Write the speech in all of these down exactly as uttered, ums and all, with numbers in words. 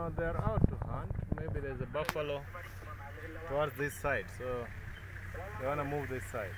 Uh, they're out to hunt. Maybe there's a buffalo towards this side, so they want to move this side.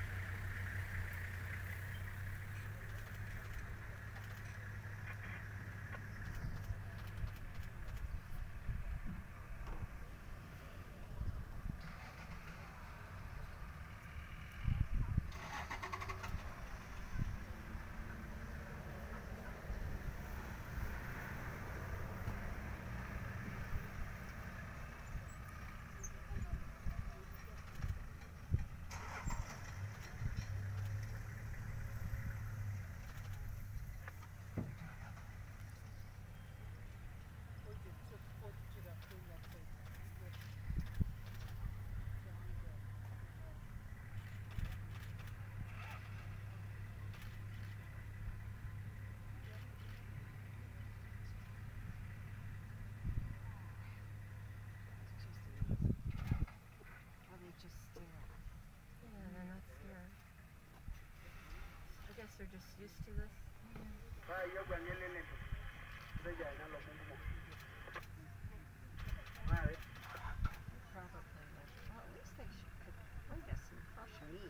They're just used to this. Probably, like, well, at least they should, could bring us some fresh meat.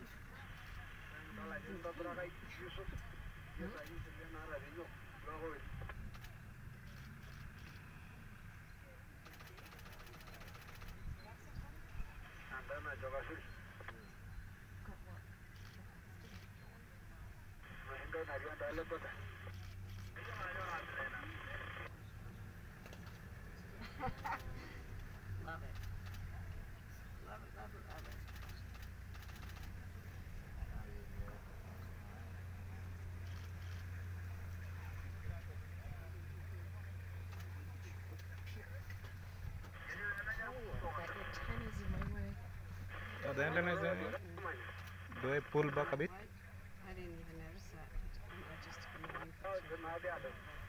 Love it. Love it, love it, love it. That your tennis in my way. Oh, the antenna is there. Do I pull back a bit? I didn't even notice that. I just took a moving picture.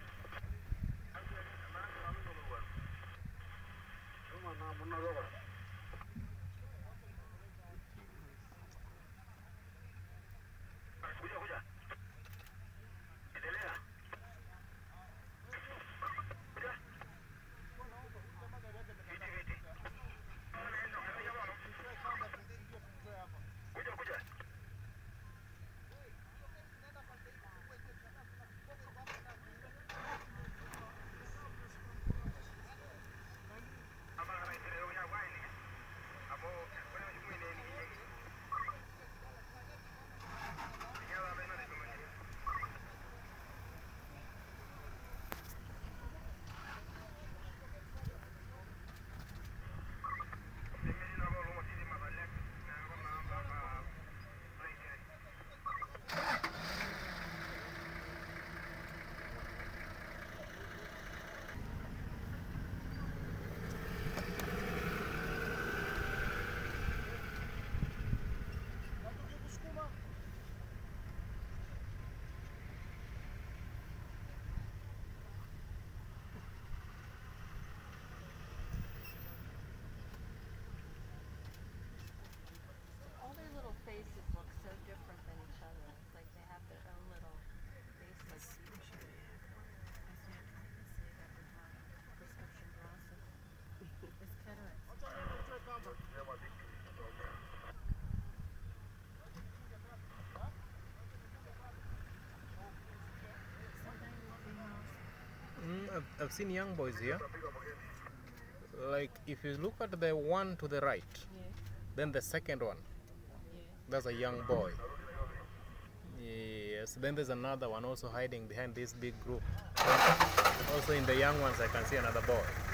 All their little faces look so different than each other. It's like they have their own little faces. Prescription glasses. It's cataracts. Mm, I've, I've seen young boys here. Like, if you look at the one to the right, Yeah. then the second one, Yeah. that's a young boy. Yes, then there's another one also hiding behind this big group. Also in the young ones I can see another boy.